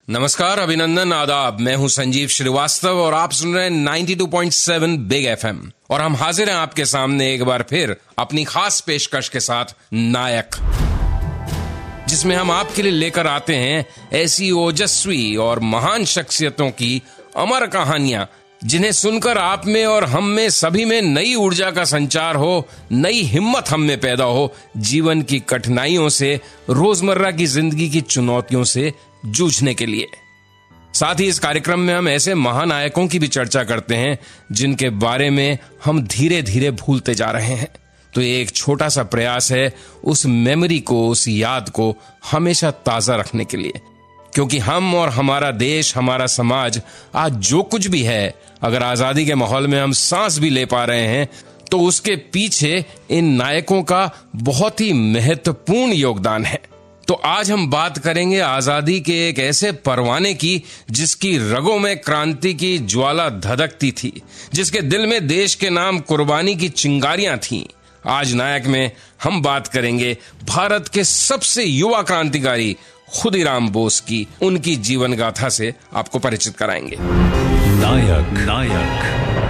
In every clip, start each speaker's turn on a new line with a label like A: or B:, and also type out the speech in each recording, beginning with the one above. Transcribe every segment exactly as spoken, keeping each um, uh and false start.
A: नमस्कार, अभिनंदन, आदाब। मैं हूं संजीव श्रीवास्तव और आप सुन रहे हैं बानवे पॉइंट सात बिग एफएम। और हम हाजिर हैं आपके सामने एक बार फिर अपनी खास पेशकश के साथ नायक, जिसमें हम आपके लिए लेकर आते हैं ऐसी ओजस्वी और महान शख्सियतों की अमर कहानियां जिन्हें सुनकर आप में और हम में सभी में नई ऊर्जा का संचार हो, नई हिम्मत हम में पैदा हो, जीवन की कठिनाइयों से, रोजमर्रा की जिंदगी की चुनौतियों से जूझने के लिए। साथ ही इस कार्यक्रम में हम ऐसे महानायकों की भी चर्चा करते हैं जिनके बारे में हम धीरे धीरे भूलते जा रहे हैं। तो ये एक छोटा सा प्रयास है उस मेमोरी को, उस याद को हमेशा ताजा रखने के लिए, क्योंकि हम और हमारा देश, हमारा समाज आज जो कुछ भी है, अगर आजादी के माहौल में हम सांस भी ले पा रहे हैं तो उसके पीछे इन नायकों का बहुत ही महत्वपूर्ण योगदान है। तो आज हम बात करेंगे आजादी के एक ऐसे परवाने की जिसकी रगों में क्रांति की ज्वाला धधकती थी, जिसके दिल में देश के नाम कुर्बानी की चिंगारियां थीं। आज नायक में हम बात करेंगे भारत के सबसे युवा क्रांतिकारी खुदीराम बोस की। उनकी जीवन गाथा से आपको परिचित कराएंगे।
B: नायक नायक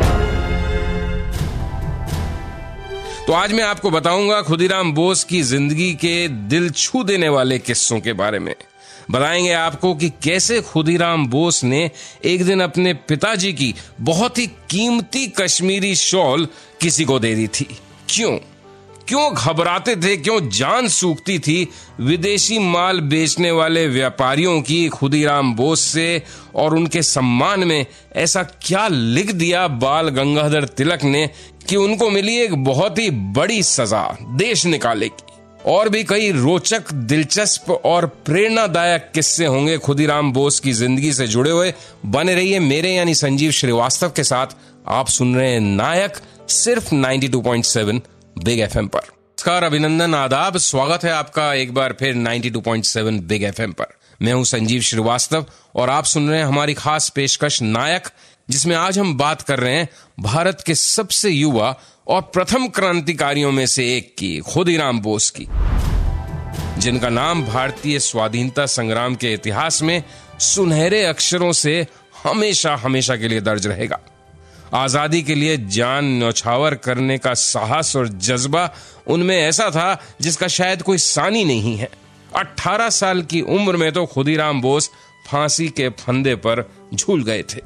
A: तो आज मैं आपको बताऊंगा खुदीराम बोस की जिंदगी के दिल छू देने वाले किस्सों के बारे में। बताएंगे आपको कि कैसे खुदीराम बोस ने एक दिन अपने पिताजी की बहुत ही कीमती कश्मीरी शॉल किसी को दे दी थी। क्यों क्यों घबराते थे, क्यों जान सूखती थी विदेशी माल बेचने वाले व्यापारियों की खुदीराम बोस से, और उनके सम्मान में ऐसा क्या लिख दिया बाल गंगाधर तिलक ने कि उनको मिली एक बहुत ही बड़ी सजा देश निकाले की। और भी कई रोचक, दिलचस्प और प्रेरणादायक किस्से होंगे खुदीराम बोस की जिंदगी से जुड़े हुए। बने रहिए मेरे यानी संजीव श्रीवास्तव के साथ। आप सुन रहे हैं नायक, सिर्फ बानवे पॉइंट सात बिग एफएम पर। नमस्कार, अभिनंदन, आदाब। स्वागत है आपका एक बार फिर बानवे पॉइंट सात बिग एफएम पर। मैं हूं संजीव श्रीवास्तव और आप सुन रहे हैं हमारी खास पेशकश नायक, जिसमें आज हम बात कर रहे हैं भारत के सबसे युवा और प्रथम क्रांतिकारियों में से एक की, खुदीराम बोस की, जिनका नाम भारतीय स्वाधीनता संग्राम के इतिहास में सुनहरे अक्षरों से हमेशा हमेशा के लिए दर्ज रहेगा। आजादी के लिए जान न्यौछावर करने का साहस और जज्बा उनमें ऐसा था जिसका शायद कोई सानी नहीं है। अठारह साल की उम्र में तो खुदीराम बोस फांसी के फंदे पर झूल गए थे।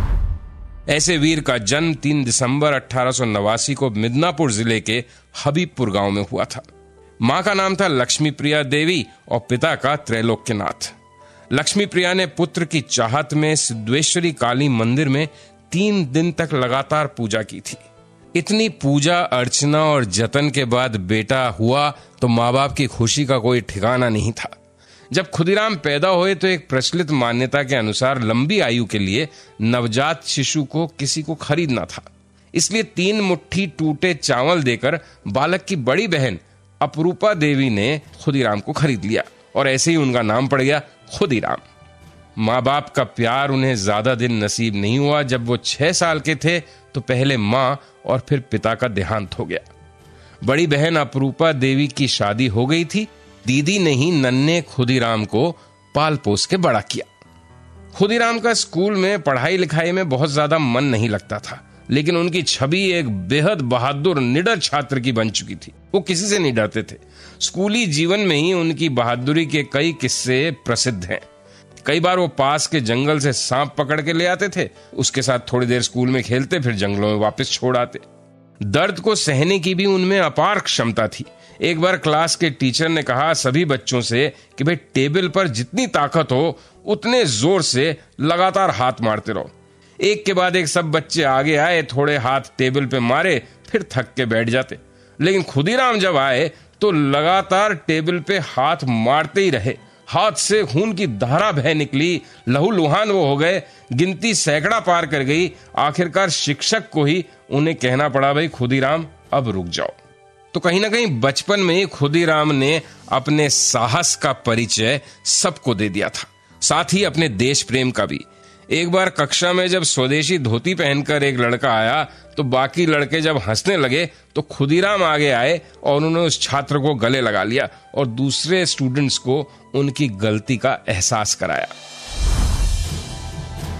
A: ऐसे वीर का जन्म तीन दिसंबर अठारह सौ नवासी को मिदनापुर जिले के हबीबपुर गांव में हुआ था। मां का नाम था लक्ष्मी प्रिया देवी और पिता का त्रैलोक्यनाथ। लक्ष्मी प्रिया ने पुत्र की चाहत में सिद्धेश्वरी काली मंदिर में तीन दिन तक लगातार पूजा की थी। इतनी पूजा अर्चना और जतन के बाद बेटा हुआ तो माँ बाप की खुशी का कोई ठिकाना नहीं था। जब खुदीराम पैदा हुए तो एक प्रचलित मान्यता के अनुसार लंबी आयु के लिए नवजात शिशु को किसी को खरीदना था, इसलिए तीन मुट्ठी टूटे चावल देकर बालक की बड़ी बहन अपरूपा देवी ने खुदीराम को खरीद लिया और ऐसे ही उनका नाम पड़ गया खुदीराम। माँ बाप का प्यार उन्हें ज्यादा दिन नसीब नहीं हुआ। जब वो छह साल के थे तो पहले माँ और फिर पिता का देहांत हो गया। बड़ी बहन अपरूपा देवी की शादी हो गई थी। दीदी ने ही नन्हे खुदीराम को पाल पोस के बड़ा किया। खुदीराम का स्कूल में पढ़ाई लिखाई में बहुत ज्यादा मन नहीं लगता था, लेकिन उनकी छवि एक बेहद बहादुर निडर छात्र की बन चुकी थी। वो किसी से नहीं डरते थे। स्कूली जीवन में ही उनकी बहादुरी के कई किस्से प्रसिद्ध हैं। कई बार वो पास के जंगल से सांप पकड़ के ले आते थे, उसके साथ थोड़ी देर स्कूल में खेलते, फिर जंगलों में वापस छोड़ आते। दर्द को सहने की भी उनमें अपार क्षमता थी। एक बार क्लास के टीचर ने कहा सभी बच्चों से कि भाई टेबल पर जितनी ताकत हो उतने जोर से लगातार हाथ मारते रहो। एक के बाद एक सब बच्चे आगे आए, थोड़े हाथ टेबल पे मारे, फिर थक के बैठ जाते। लेकिन खुदीराम जब आए तो लगातार टेबल पे हाथ मारते ही रहे। हाथ से खून की धारा बह निकली, लहू लुहान वो हो गए, गिनती सैकड़ा पार कर गई। आखिरकार शिक्षक को ही उन्हें कहना पड़ा, भाई खुदीराम अब रुक जाओ। तो कहीं ना कहीं बचपन में ही खुदीराम ने अपने साहस का परिचय सबको दे दिया था, साथ ही अपने देश प्रेम का भी। एक बार कक्षा में जब स्वदेशी धोती पहनकर एक लड़का आया तो बाकी लड़के जब हंसने लगे तो खुदीराम आगे आए और उन्होंने उस छात्र को गले लगा लिया और दूसरे स्टूडेंट्स को उनकी गलती का एहसास कराया।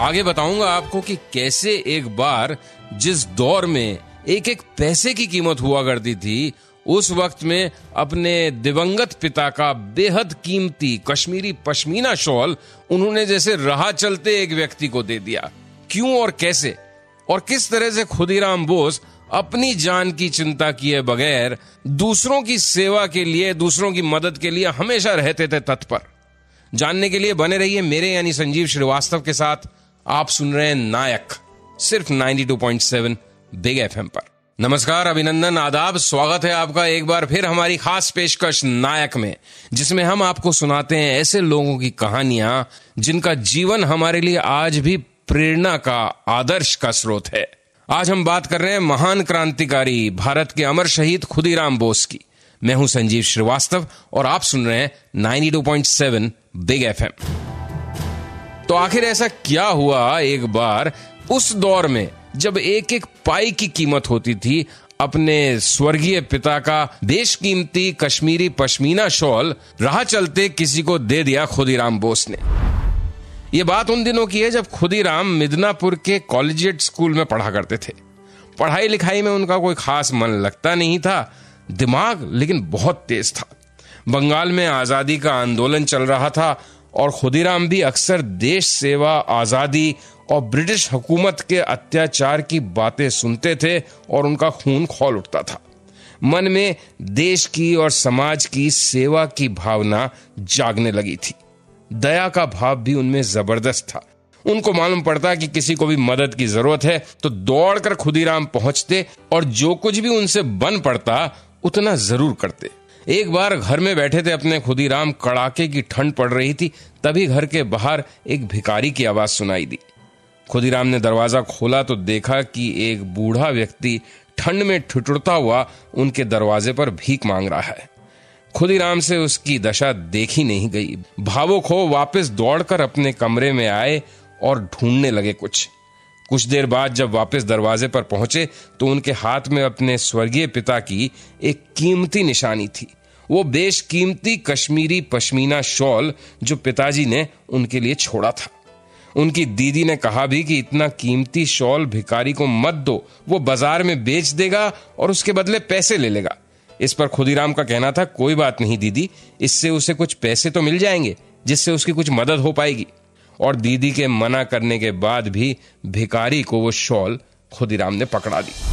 A: आगे बताऊंगा आपको कि कैसे एक बार जिस दौर में एक एक पैसे की कीमत हुआ करती थी, उस वक्त में अपने दिवंगत पिता का बेहद कीमती कश्मीरी पश्मीना शॉल उन्होंने जैसे राह चलते एक व्यक्ति को दे दिया। क्यों और कैसे और किस तरह से खुदीराम बोस अपनी जान की चिंता किए बगैर दूसरों की सेवा के लिए, दूसरों की मदद के लिए हमेशा रहते थे तत्पर। जानने के लिए बने रहिए मेरे यानी संजीव श्रीवास्तव के साथ। आप सुन रहे हैं नायक, सिर्फ बानवे पॉइंट सात बिग एफएम पर। नमस्कार, अभिनंदन, आदाब, स्वागत है आपका एक बार फिर हमारी खास पेशकश नायक में, जिसमें हम आपको सुनाते हैं ऐसे लोगों की कहानियां जिनका जीवन हमारे लिए आज भी प्रेरणा का, आदर्श का स्रोत है। आज हम बात कर रहे हैं महान क्रांतिकारी, भारत के अमर शहीद खुदीराम बोस की। मैं हूं संजीव श्रीवास्तव और आप सुन रहे हैं बानवे पॉइंट सात बिग एफएम। तो आखिर ऐसा क्या हुआ एक बार उस दौर में जब एक एक पाई की कीमत होती थी, अपने स्वर्गीय पिता का बेशकीमती कश्मीरी पश्मीना शॉल राह चलते किसी को दे दिया खुदीराम बोस ने। यह बात उन दिनों की है जब खुदीराम मिदनापुर के कॉलेजिएट स्कूल में पढ़ा करते थे। पढ़ाई लिखाई में उनका कोई खास मन लगता नहीं था, दिमाग लेकिन बहुत तेज था। बंगाल में आजादी का आंदोलन चल रहा था और खुदीराम भी अक्सर देश सेवा, आजादी और ब्रिटिश हुकूमत के अत्याचार की बातें सुनते थे और उनका खून खौल उठता था। मन में देश की और समाज की सेवा की भावना जागने लगी थी। दया का भाव भी उनमें जबरदस्त था। उनको मालूम पड़ता कि किसी को भी मदद की जरूरत है तो दौड़कर खुदीराम पहुंचते और जो कुछ भी उनसे बन पड़ता उतना जरूर करते। एक बार घर में बैठे थे अपने खुदीराम, कड़ाके की ठंड पड़ रही थी, तभी घर के बाहर एक भिखारी की आवाज सुनाई दी। खुदीराम ने दरवाजा खोला तो देखा कि एक बूढ़ा व्यक्ति ठंड में ठिठुरता हुआ उनके दरवाजे पर भीख मांग रहा है। खुदीराम से उसकी दशा देखी नहीं गई। भावुक हो वापस दौड़कर अपने कमरे में आए और ढूंढने लगे कुछ। कुछ देर बाद जब वापस दरवाजे पर पहुंचे तो उनके हाथ में अपने स्वर्गीय पिता की एक कीमती निशानी थी, वो बेशकीमती कश्मीरी पश्मीना शॉल जो पिताजी ने उनके लिए छोड़ा था। उनकी दीदी ने कहा भी कि इतना कीमती शॉल भिखारी को मत दो, वो बाजार में बेच देगा और उसके बदले पैसे ले लेगा। इस पर खुदीराम का कहना था, कोई बात नहीं दीदी, इससे उसे कुछ पैसे तो मिल जाएंगे जिससे उसकी कुछ मदद हो पाएगी। और दीदी के मना करने के बाद भी भिखारी को वो शॉल खुदीराम ने पकड़ा दी।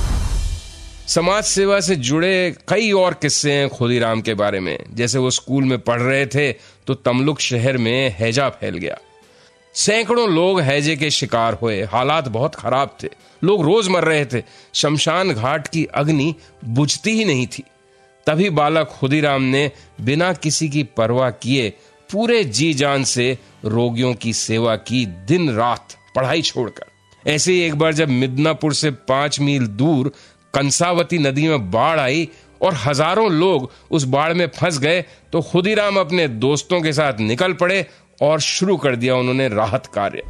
A: समाज सेवा से जुड़े कई और किस्से हैं खुदीराम के बारे में। जैसे वो स्कूल में पढ़ रहे थे तो तमलुक शहर में हैजा फैल गया। सैकड़ों लोग हैजे के शिकार हुए। हालात बहुत खराब थे, लोग रोज मर रहे थे। शमशान घाट की अग्नि बुझती ही नहीं थी। तभी बालक खुदीराम ने बिना किसी की परवाह किए पूरे जी जान से रोगियों की सेवा की, दिन रात पढ़ाई छोड़कर। ऐसे ही एक बार जब मिदनापुर से पांच मील दूर कंसावती नदी में बाढ़ आई और हजारों लोग उस बाढ़ में फंस गए तो खुदीराम अपने दोस्तों के साथ निकल पड़े और शुरू कर दिया उन्होंने राहत कार्य।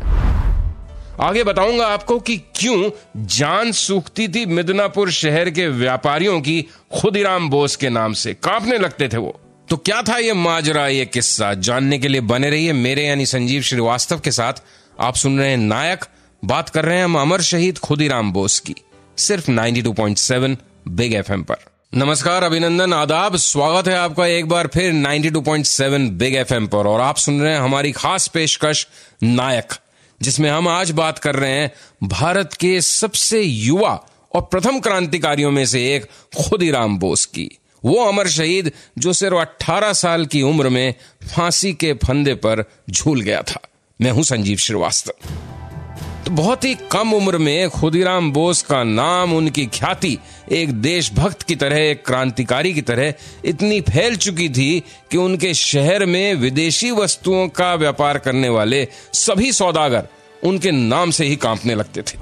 A: आगे बताऊंगा आपको कि क्यों जान सूखती थी मिदनापुर शहर के व्यापारियों की खुदीराम बोस के नाम से, कांपने लगते थे वो। तो क्या था ये माजरा, ये किस्सा? जानने के लिए बने रहिए मेरे यानी संजीव श्रीवास्तव के साथ। आप सुन रहे हैं नायक, बात कर रहे हैं हम अमर शहीद खुदीराम बोस की, सिर्फ बानवे पॉइंट सात बिग एफएम पर। नमस्कार, अभिनंदन, आदाब, स्वागत है आपका एक बार फिर बानवे पॉइंट सात बिग एफएम पर। और आप सुन रहे हैं हमारी खास पेशकश नायक, जिसमें हम आज बात कर रहे हैं भारत के सबसे युवा और प्रथम क्रांतिकारियों में से एक खुदीराम बोस की। वो अमर शहीद जो सिर्फ अठारह साल की उम्र में फांसी के फंदे पर झूल गया था। मैं हूं संजीव श्रीवास्तव। तो बहुत ही कम उम्र में खुदीराम बोस का नाम, उनकी ख्याति एक देशभक्त की तरह, एक क्रांतिकारी की तरह इतनी फैल चुकी थी कि उनके शहर में विदेशी वस्तुओं का व्यापार करने वाले सभी सौदागर उनके नाम से ही कांपने लगते थे।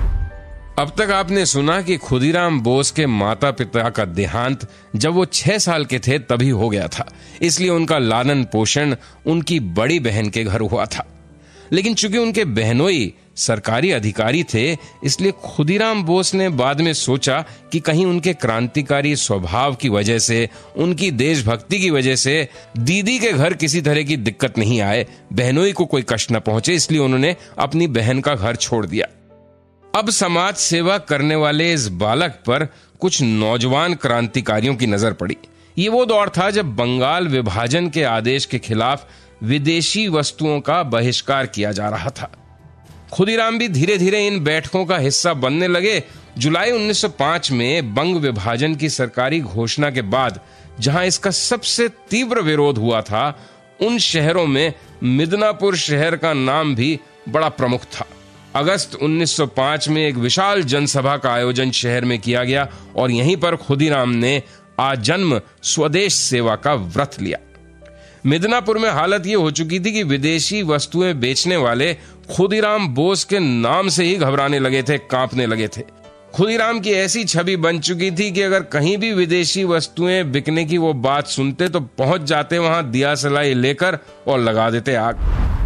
A: अब तक आपने सुना कि खुदीराम बोस के माता पिता का देहांत जब वो छह साल के थे तभी हो गया था, इसलिए उनका लालन पोषण उनकी बड़ी बहन के घर हुआ था। लेकिन चूंकि उनके बहनोई सरकारी अधिकारी थे, इसलिए खुदीराम बोस ने बाद में सोचा कि कहीं उनके क्रांतिकारी स्वभाव की वजह से, उनकी देशभक्ति की वजह से दीदी के घर किसी तरह की दिक्कत नहीं आए, बहनोई को कोई कष्ट न पहुंचे, इसलिए उन्होंने अपनी बहन का घर छोड़ दिया। अब समाज सेवा करने वाले इस बालक पर कुछ नौजवान क्रांतिकारियों की नजर पड़ी। ये वो दौर था जब बंगाल विभाजन के आदेश के खिलाफ विदेशी वस्तुओं का बहिष्कार किया जा रहा था। खुदीराम भी धीरे धीरे इन बैठकों का हिस्सा बनने लगे। जुलाई उन्नीस सौ पाँच में बंग विभाजन की सरकारी घोषणा के बाद जहां इसका सबसे तीव्र विरोध हुआ था, उन शहरों में मिदनापुर शहर का नाम भी बड़ा प्रमुख था। अगस्त उन्नीस सौ पाँच में एक विशाल जनसभा का आयोजन शहर में किया गया और यहीं पर खुदीराम ने आजन्म स्वदेश सेवा का व्रत लिया। मिदनापुर में हालत यह हो चुकी थी कि विदेशी वस्तुएं बेचने वाले खुदीराम बोस के नाम से ही घबराने लगे थे, कांपने लगे थे। खुदीराम की ऐसी छवि बन चुकी थी कि अगर कहीं भी विदेशी वस्तुएं बिकने की वो बात सुनते तो पहुंच जाते वहां दिया सलाई लेकर और लगा देते आग।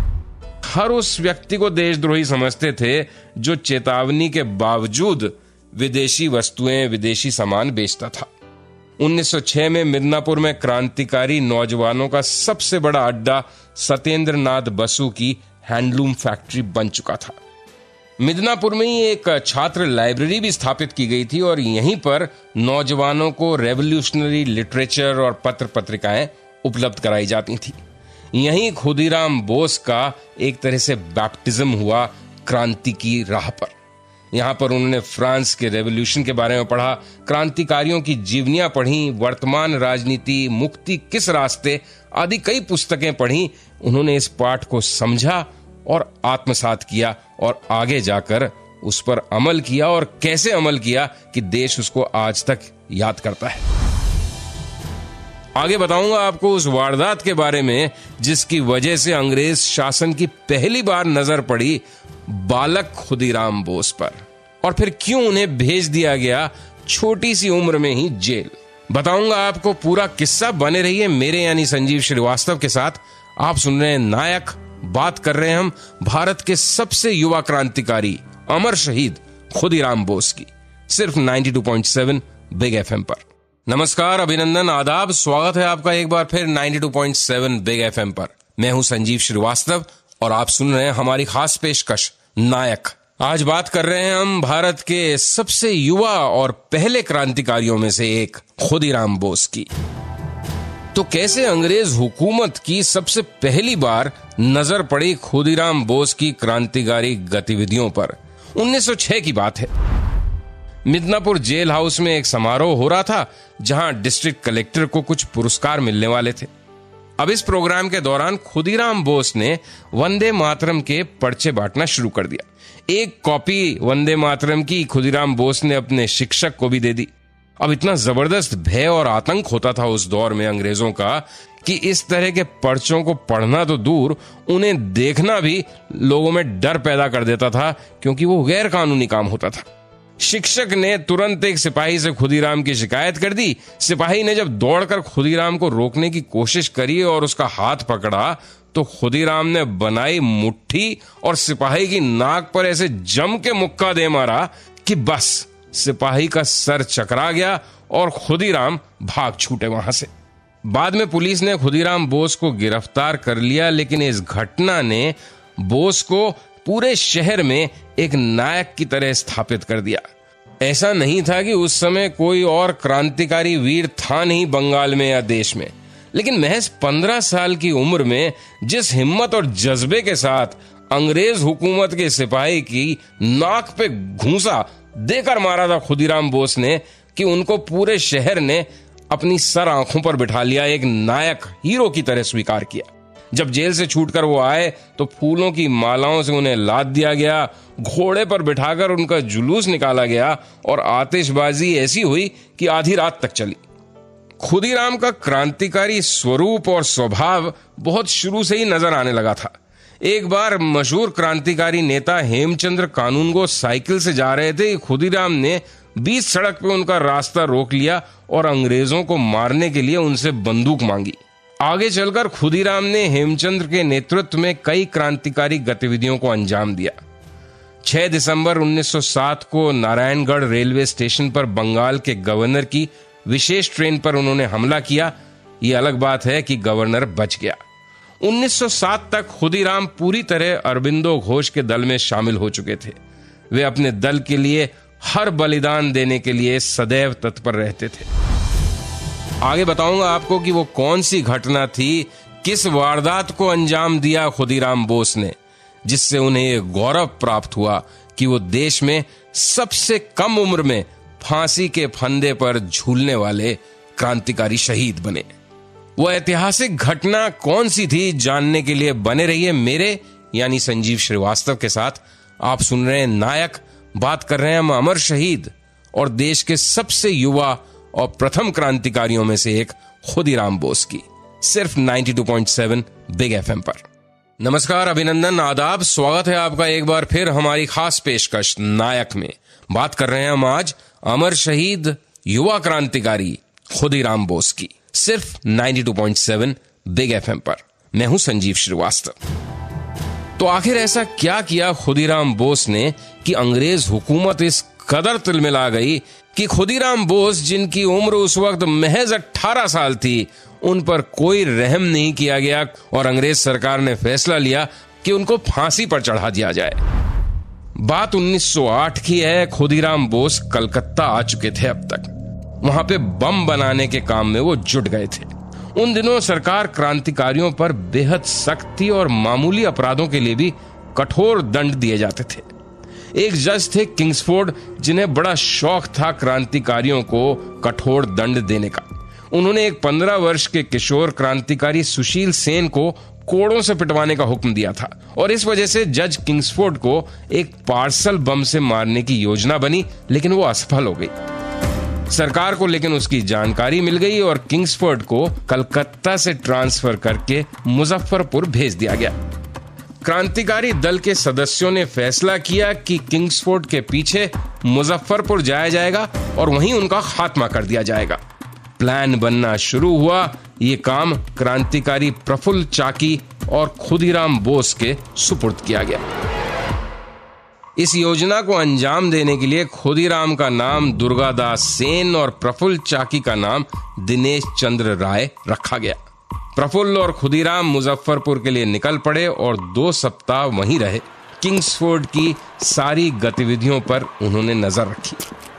A: हर उस व्यक्ति को देशद्रोही समझते थे जो चेतावनी के बावजूद विदेशी वस्तुएं, विदेशी सामान बेचता था। उन्नीस सौ छह में मिदनापुर में क्रांतिकारी नौजवानों का सबसे बड़ा अड्डा सत्येंद्र नाथ बसु की हैंडलूम फैक्ट्री बन चुका था। मिदनापुर में ही एक छात्र लाइब्रेरी भी स्थापित की गई थी और यहीं पर नौजवानों को रेवोल्यूशनरी लिटरेचर और पत्र पत्रिकाएं उपलब्ध कराई जाती थी। यहीं खुदीराम बोस का एक तरह से बैप्टिज्म हुआ क्रांति की राह पर। यहाँ पर उन्होंने फ्रांस के रेवोल्यूशन के बारे में पढ़ा, क्रांतिकारियों की जीवनियां पढ़ी, वर्तमान राजनीति, मुक्ति किस रास्ते आदि कई पुस्तकें पढ़ी। उन्होंने इस पाठ को समझा और आत्मसात किया और आगे जाकर उस पर अमल किया, और कैसे अमल किया कि देश उसको आज तक याद करता है। आगे बताऊंगा आपको उस वारदात के बारे में जिसकी वजह से अंग्रेज शासन की पहली बार नजर पड़ी बालक खुदीराम बोस पर, और फिर क्यों उन्हें भेज दिया गया छोटी सी उम्र में ही जेल। बताऊंगा आपको पूरा किस्सा। बने रहिए मेरे यानी संजीव श्रीवास्तव के साथ। आप सुन रहे हैं नायक, बात कर रहे हैं हम भारत के सबसे युवा क्रांतिकारी अमर शहीद खुदीराम बोस की, सिर्फ बानवे पॉइंट सात बिग एफएम पर। नमस्कार, अभिनंदन, आदाब, स्वागत है आपका एक बार फिर बानवे पॉइंट सात बिग एफएम पर। मैं हूं संजीव श्रीवास्तव और आप सुन रहे हैं हमारी खास पेशकश नायक। आज बात कर रहे हैं हम भारत के सबसे युवा और पहले क्रांतिकारियों में से एक खुदीराम बोस की। तो कैसे अंग्रेज हुकूमत की सबसे पहली बार नजर पड़ी खुदीराम बोस की क्रांतिकारी गतिविधियों पर। उन्नीस सौ छह की बात है। मिदनापुर जेल हाउस में एक समारोह हो रहा था जहां डिस्ट्रिक्ट कलेक्टर को कुछ पुरस्कार मिलने वाले थे। अब इस प्रोग्राम के दौरान खुदीराम बोस ने वंदे मातरम के पर्चे बांटना शुरू कर दिया। एक कॉपी वंदे मातरम की खुदीराम बोस ने अपने शिक्षक को भी दे दी। अब इतना जबरदस्त भय और आतंक होता था उस दौर में अंग्रेजों का कि इस तरह के पर्चों को पढ़ना तो दूर, उन्हें देखना भी लोगों में डर पैदा कर देता था, क्योंकि वो गैर कानूनी काम होता था। शिक्षक ने तुरंत एक सिपाही से खुदीराम की शिकायत कर दी। सिपाही ने जब दौड़कर खुदीराम को रोकने की कोशिश करी और उसका हाथ पकड़ा तो खुदीराम ने बनाई मुट्ठी और सिपाही की नाक पर ऐसे जम के मुक्का दे मारा कि बस सिपाही का सर चकरा गया और खुदीराम भाग छूटे वहां से। बाद में पुलिस ने खुदीराम बोस को गिरफ्तार कर लिया, लेकिन इस घटना ने बोस को पूरे शहर में एक नायक की तरह स्थापित कर दिया। ऐसा नहीं था कि उस समय कोई और क्रांतिकारी वीर था नहीं बंगाल में या देश में, लेकिन महज पंद्रह साल की उम्र में जिस हिम्मत और जज्बे के साथ अंग्रेज हुकूमत के सिपाही की नाक पे घूंसा देकर मारा था खुदीराम बोस ने, कि उनको पूरे शहर ने अपनी सर आंखों पर बिठा लिया, एक नायक, हीरो की तरह स्वीकार किया। जब जेल से छूटकर वो आए तो फूलों की मालाओं से उन्हें लाद दिया गया, घोड़े पर बिठाकर उनका जुलूस निकाला गया और आतिशबाजी ऐसी हुई कि आधी रात तक चली। खुदीराम का क्रांतिकारी स्वरूप और स्वभाव बहुत शुरू से ही नजर आने लगा था। एक बार मशहूर क्रांतिकारी नेता हेमचंद्र कानूनगो साइकिल से जा रहे थे। खुदीराम ने बीच सड़क पे उनका रास्ता रोक लिया और अंग्रेजों को मारने के लिए उनसे बंदूक मांगी। आगे चलकर खुदीराम ने हेमचंद्र के नेतृत्व में कई क्रांतिकारी गतिविधियों को अंजाम दिया। छह दिसंबर उन्नीस सौ सात को नारायणगढ़ रेलवे स्टेशन पर बंगाल के गवर्नर की विशेष ट्रेन पर उन्होंने हमला किया। यह अलग बात है कि गवर्नर बच गया। उन्नीस सौ सात तक खुदीराम पूरी तरह अरबिंदो घोष के दल में शामिल हो चुके थे। वे अपने दल के लिए हर बलिदान देने के लिए सदैव तत्पर रहते थे। आगे बताऊंगा आपको कि वो कौन सी घटना थी, किस वारदात को अंजाम दिया खुदीराम बोस ने, जिससे उन्हें यह गौरव प्राप्त हुआ कि वो देश में सबसे कम उम्र में फांसी के फंदे पर झूलने वाले क्रांतिकारी शहीद बने। वो ऐतिहासिक घटना कौन सी थी, जानने के लिए बने रहिए मेरे यानी संजीव श्रीवास्तव के साथ। आप सुन रहे हैं नायक, बात कर रहे हैं हम अमर शहीद और देश के सबसे युवा और प्रथम क्रांतिकारियों में से एक खुदीराम बोस की, सिर्फ बानवे पॉइंट सात बिग एफएम पर। नमस्कार, अभिनंदन, आदाब, स्वागत है आपका एक बार फिर हमारी खास पेशकश नायक में। बात कर रहे हैं हम आज अमर शहीद युवा क्रांतिकारी खुदीराम बोस की, सिर्फ बानवे पॉइंट सात बिग एफएम पर। मैं हूं संजीव श्रीवास्तव। तो आखिर ऐसा क्या किया खुदीराम बोस ने कि अंग्रेज हुकूमत इस कदर तिलमिला गई कि खुदीराम बोस, जिनकी उम्र उस वक्त महज अठारह साल थी, उन पर कोई रहम नहीं किया गया और अंग्रेज सरकार ने फैसला लिया कि उनको फांसी पर चढ़ा दिया जाए। बात उन्नीस सौ आठ की है। खुदीराम बोस कलकत्ता आ चुके थे। अब तक वहां पे बम बनाने के काम में वो जुट गए थे। उन दिनों सरकार क्रांतिकारियों पर बेहद सख्त थी और मामूली अपराधों के लिए भी कठोर दंड दिए जाते थे। एक जज थे किंग्सफोर्ड, जिन्हें बड़ा शौक था क्रांतिकारियों को कठोर दंड देने का। उन्होंने एक पंद्रह वर्ष के किशोर क्रांतिकारी सुशील सेन को कोड़ों से पिटवाने का हुक्म दिया था और इस वजह से जज किंग्सफोर्ड को एक पार्सल बम से मारने की योजना बनी, लेकिन वो असफल हो गई। सरकार को लेकिन उसकी जानकारी मिल गई और किंग्सफोर्ड को कलकत्ता से ट्रांसफर करके मुजफ्फरपुर भेज दिया गया। क्रांतिकारी दल के सदस्यों ने फैसला किया कि किंग्सफोर्ड के पीछे मुजफ्फरपुर जाया जाएगा और वहीं उनका खात्मा कर दिया जाएगा। प्लान बनना शुरू हुआ। ये काम क्रांतिकारी प्रफुल्ल चाकी और खुदीराम बोस के सुपुर्द किया गया। इस योजना को अंजाम देने के लिए खुदीराम का नाम दुर्गादास सेन और प्रफुल्ल चाकी का नाम दिनेश चंद्र राय रखा गया। प्रफुल्ल और खुदीराम मुजफ्फरपुर के लिए निकल पड़े और दो सप्ताह वहीं रहे। किंग्सफोर्ड की सारी गतिविधियों पर उन्होंने नजर रखी।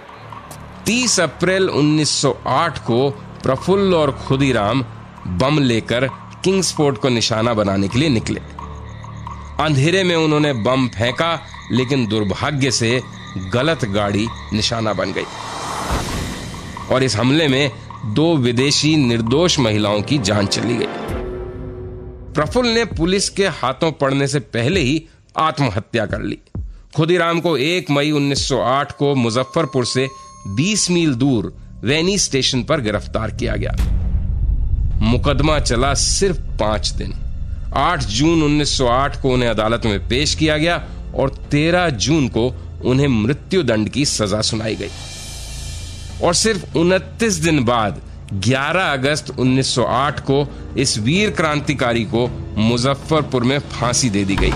A: तीस अप्रैल उन्नीस सौ आठ को प्रफुल्ल और खुदीराम बम लेकर किंग्सफोर्ड को निशाना बनाने के लिए निकले। अंधेरे में उन्होंने बम फेंका, लेकिन दुर्भाग्य से गलत गाड़ी निशाना बन गई और इस हमले में दो विदेशी निर्दोष महिलाओं की जान चली गई। प्रफुल्ल ने पुलिस के हाथों पड़ने से पहले ही आत्महत्या कर ली। खुदीराम को एक मई उन्नीस सौ आठ को मुजफ्फरपुर से बीस मील दूर वैनी स्टेशन पर गिरफ्तार किया गया। मुकदमा चला सिर्फ पांच दिन। आठ जून उन्नीस सौ आठ को उन्हें अदालत में पेश किया गया और तेरह जून को उन्हें मृत्यु दंड की सजा सुनाई गई और सिर्फ उनतीस दिन बाद ग्यारह अगस्त उन्नीस सौ आठ को इस वीर क्रांतिकारी को मुजफ्फरपुर में फांसी दे दी गई।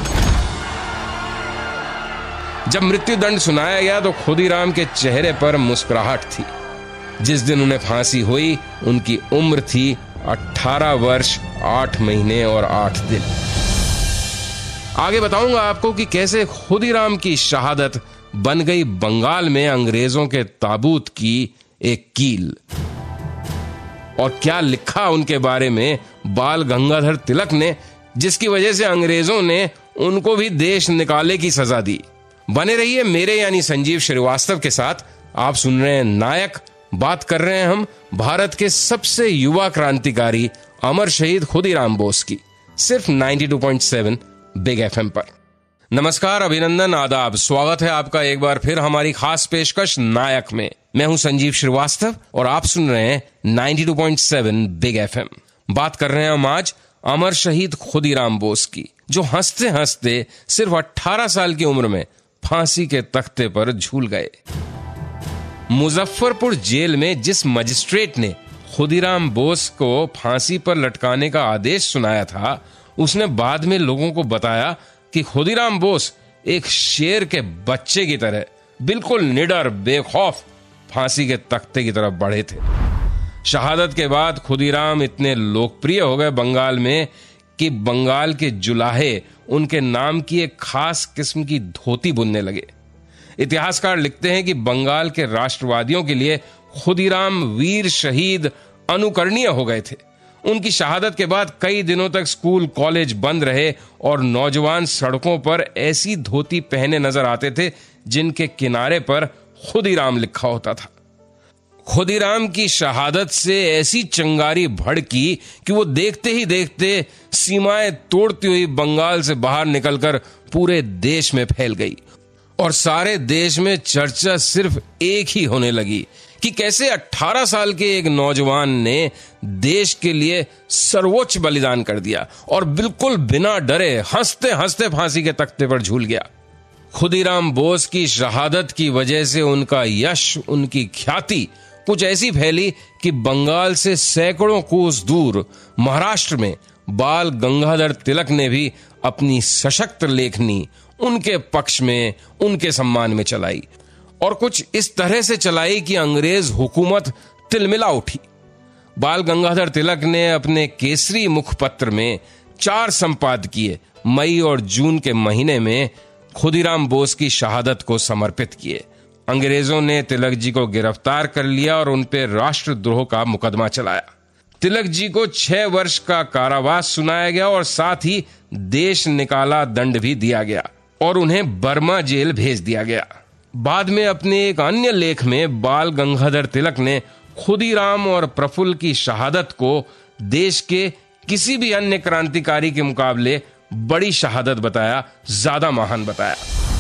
A: जब मृत्यु दंड सुनाया गया तो खुदीराम के चेहरे पर मुस्कुराहट थी। जिस दिन उन्हें फांसी हुई उनकी उम्र थी अठारह वर्ष आठ महीने और आठ दिन। आगे बताऊंगा आपको कि कैसे खुदीराम की शहादत बन गई बंगाल में अंग्रेजों के ताबूत की एक कील और क्या लिखा उनके बारे में बाल गंगाधर तिलक ने, जिसकी वजह से अंग्रेजों ने उनको भी देश निकाले की सजा दी। बने रहिए मेरे यानी संजीव श्रीवास्तव के साथ। आप सुन रहे हैं नायक, बात कर रहे हैं हम भारत के सबसे युवा क्रांतिकारी अमर शहीद खुदीराम बोस की, सिर्फ बानवे पॉइंट सात बिग एफएम पर। नमस्कार, अभिनंदन, आदाब, स्वागत है आपका एक बार फिर हमारी खास पेशकश नायक में। मैं हूं संजीव श्रीवास्तव और आप सुन रहे हैं बानवे पॉइंट सात बिग एफएम। बात कर रहे हैं हम आज अमर शहीद खुदीराम बोस की, जो हंसते हंसते सिर्फ अठारह साल की उम्र में फांसी के तख्ते पर झूल गए। मुजफ्फरपुर जेल में जिस मजिस्ट्रेट ने खुदीराम बोस को फांसी पर लटकाने का आदेश सुनाया था, उसने बाद में लोगों को बताया कि खुदीराम बोस एक शेर के बच्चे की तरह बिल्कुल निडर बेखौफ फांसी के तख्ते की तरफ बढ़े थे। शहादत के बाद खुदीराम इतने लोकप्रिय हो गए बंगाल में कि बंगाल के जुलाहे उनके नाम की एक खास किस्म की धोती बुनने लगे। इतिहासकार लिखते हैं कि बंगाल के राष्ट्रवादियों के लिए खुदीराम वीर शहीद अनुकरणीय हो गए थे। उनकी शहादत के बाद कई दिनों तक स्कूल कॉलेज बंद रहे और नौजवान सड़कों पर ऐसी धोती पहने नजर आते थे जिनके किनारे पर खुदीराम लिखा होता था। खुदीराम की शहादत से ऐसी चिंगारी भड़की कि वो देखते ही देखते सीमाएं तोड़ती हुई बंगाल से बाहर निकलकर पूरे देश में फैल गई और सारे देश में चर्चा सिर्फ एक ही होने लगी कि कैसे अठारह साल के एक नौजवान ने देश के लिए सर्वोच्च बलिदान कर दिया और बिल्कुल बिना डरे हंसते हंसते फांसी के तख्ते पर झूल गया। खुदीराम बोस की शहादत की वजह से उनका यश, उनकी ख्याति कुछ ऐसी फैली कि बंगाल से सैकड़ों कोस दूर महाराष्ट्र में बाल गंगाधर तिलक ने भी अपनी सशक्त लेखनी उनके पक्ष में, उनके सम्मान में चलाई और कुछ इस तरह से चलाई कि अंग्रेज हुकूमत तिलमिला उठी। बाल गंगाधर तिलक ने अपने केसरी मुखपत्र में चार संपादकीय मई और जून के महीने में खुदीराम बोस की शहादत को समर्पित किए। अंग्रेजों ने तिलक जी को गिरफ्तार कर लिया और उन पर राष्ट्रद्रोह का मुकदमा चलाया। तिलक जी को छह वर्ष का कारावास सुनाया गया और साथ ही देश निकाला दंड भी दिया गया और उन्हें बर्मा जेल भेज दिया गया। बाद में अपने एक अन्य लेख में बाल गंगाधर तिलक ने खुदीराम और प्रफुल्ल की शहादत को देश के किसी भी अन्य क्रांतिकारी के मुकाबले बड़ी शहादत बताया, ज्यादा महान बताया।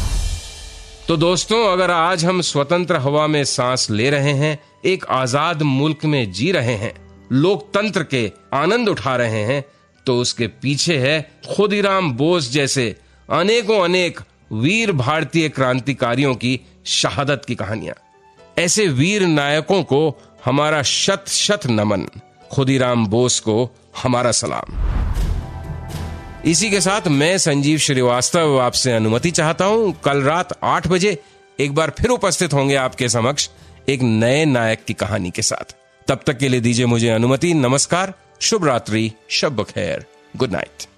A: तो दोस्तों, अगर आज हम स्वतंत्र हवा में सांस ले रहे हैं, एक आजाद मुल्क में जी रहे हैं, लोकतंत्र के आनंद उठा रहे हैं, तो उसके पीछे है खुदीराम बोस जैसे अनेकों अनेक वीर भारतीय क्रांतिकारियों की शहादत की कहानियां। ऐसे वीर नायकों को हमारा शत शत नमन। खुदीराम बोस को हमारा सलाम। इसी के साथ मैं संजीव श्रीवास्तव आपसे अनुमति चाहता हूं। कल रात आठ बजे एक बार फिर उपस्थित होंगे आपके समक्ष एक नए नायक की कहानी के साथ। तब तक के लिए दीजिए मुझे अनुमति। नमस्कार, शुभ रात्रि, शब बखैर, गुड नाइट।